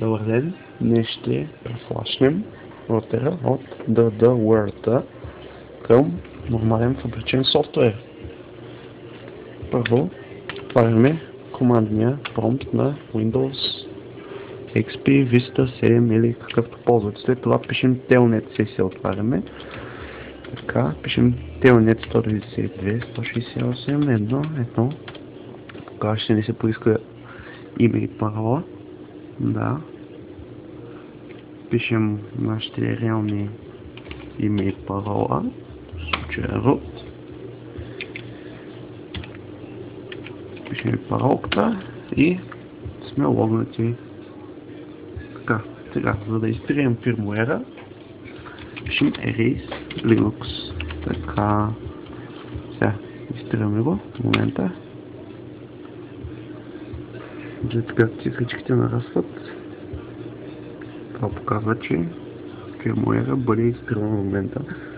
Добър ден! Днес ще префлашнем рутера от DD към нормален фабричен софтуер. Първо отваряме командния промпт на Windows XP, Vista 7 или какъвто ползвате. След това пишем telnet сесия, отваряме. Така, пишем telnet 192.168.1.1. Тогава ще ни се поиска име и парола. Да. Пишем нашите реални име и парола. В случая root. Пишем паролката и сме логнати. Така, сега, за да изтрием фирмуера, пишем erase Linux. Така, сега изтриаме го в момента. Виждате как цифричките нарастват. Това показва, че фирмуера бъде изтрила в момента.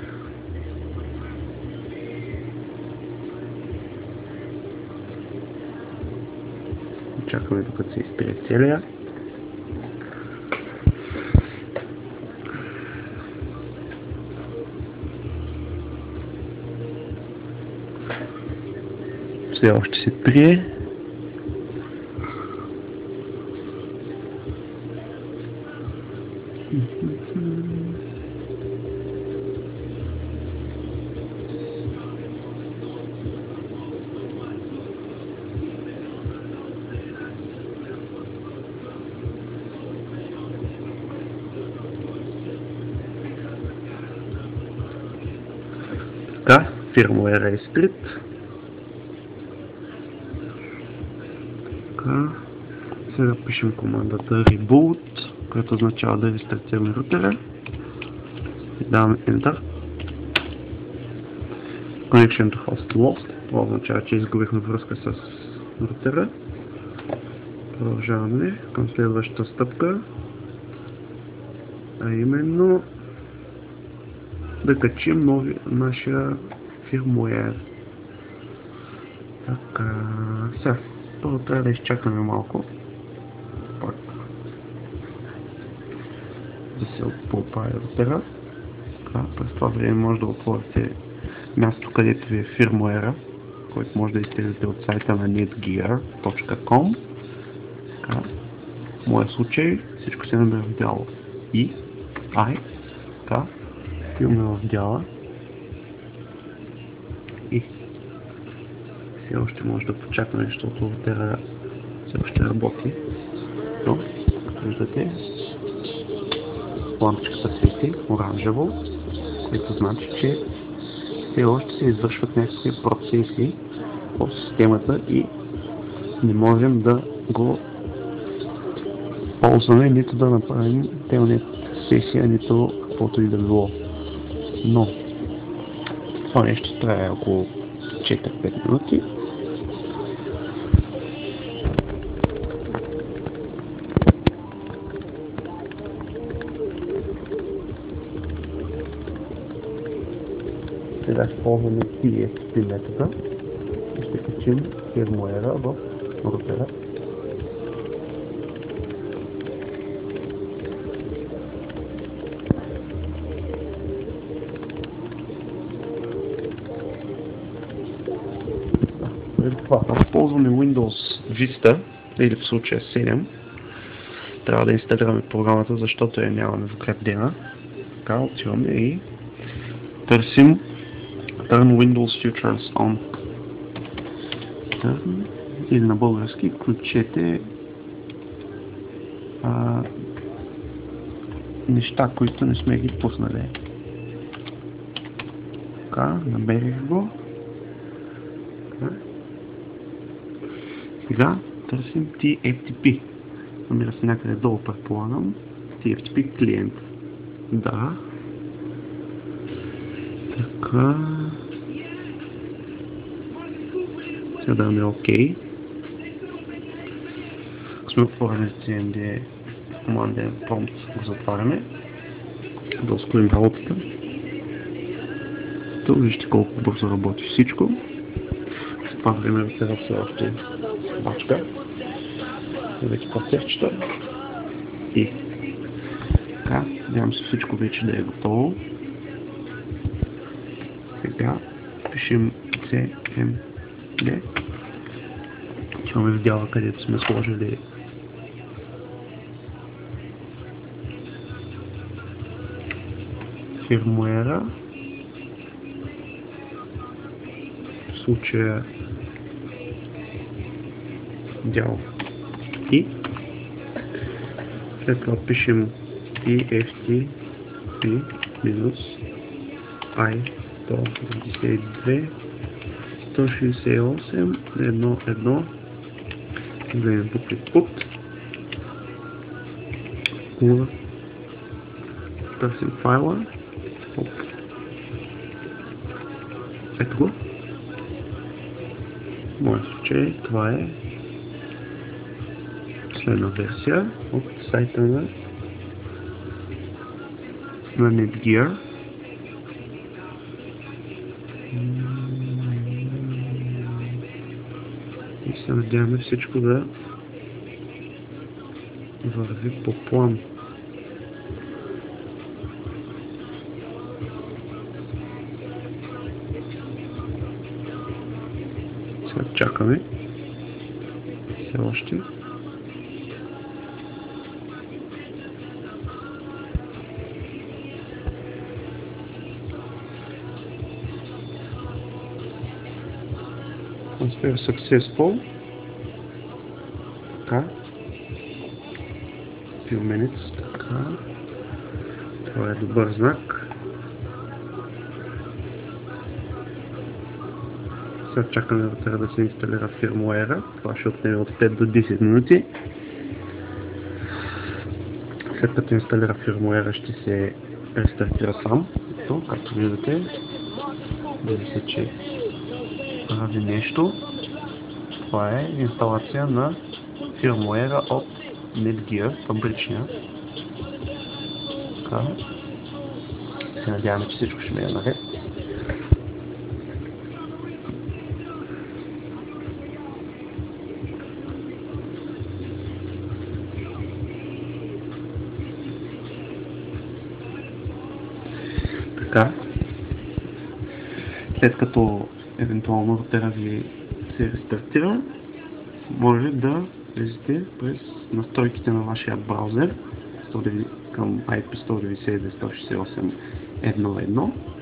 Чакаме докато се изтрие целия. Все още се трие. Така, фирмуера е скрит. Така, сега пишем командата reboot, която означава да рестартираме рутера. И даваме Enter. Connection to host lost. Това означава, че изгубихме връзка с рутера. Продължаваме към следващата стъпка, а именно да качим нашия фирмуер. Така, сега, първо трябва да изчакаме малко. Пак да се поправи рутера. Така, през това време може да отворите място, където ви е фирмуера, който може да изтеглите от сайта на netgear.com. В моя случай всичко се намира в дял I. Така, имаме в дяла и все още може да почакаме, защото рутера все още работи. Но, виждате, лампичката свети оранжево, което значи, че все още се извършват някакви процеси в системата и не можем да го ползваме, нито да направим телнет сесия, нито каквото и да било. Но това нещо ще трае около 4-5 минути. Сега ще ползваме TSP метода и ще качим фирмуера в рутера. Ако ползваме Windows Vista, или в случая 7, трябва да инсталираме програмата, защото я нямаме вградена. Така, отиваме и търсим Turn Windows Features On. Turn, или на български, включете неща, които не сме ги пуснали. Така, наберих го. Така. Сега търсим TFTP. Намира се някъде долу, предполагам. TFTP клиент. Да. Така. Сега даваме OK. Ако сме отворили CMD команден промпт, го затваряме. Да ускорим работата. Тук вижте колко бързо работи всичко. Това време сега все още бачка. Вече пътевчета. И така, надявам се всичко вече да е готово. Сега пишем CMD. Имаме в дяла, където сме сложили фирмуера. В случая дял И. След това пишем EFT минус I 192 168 1.1. Гледам пут. Търсим файла. Ето го. В моят случай това е последна версия от сайта на Netgear. И се надяваме всичко да върви по план. Сега чакаме. Все още. Transfer successful. Така. Few minutes. Така. Това е добър знак. Сега чакаме да се инсталира фирмуера. Това ще отнеме от 5 до 10 минути. След като инсталира фирмуера, ще се рестартира сам. Ето, както виждате, вижда се, че прави нещо. Това е инсталация на фирмуера от Netgear, фабричния. Така. Се надяваме, че всичко ще ми е наред. Така. След като евентуално рутера ви се рестартира, може да влезете през настройките на вашия браузер към IP 192.168.1.1